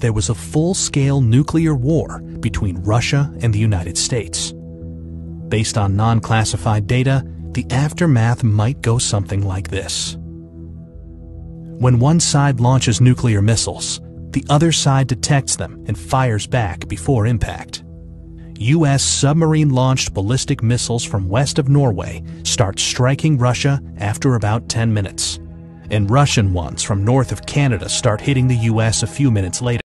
there was a full-scale nuclear war between Russia and the United States. Based on non-classified data, the aftermath might go something like this. When one side launches nuclear missiles, the other side detects them and fires back before impact. U.S. submarine-launched ballistic missiles from west of Norway start striking Russia after about 10 minutes, and Russian ones from north of Canada start hitting the U.S. a few minutes later.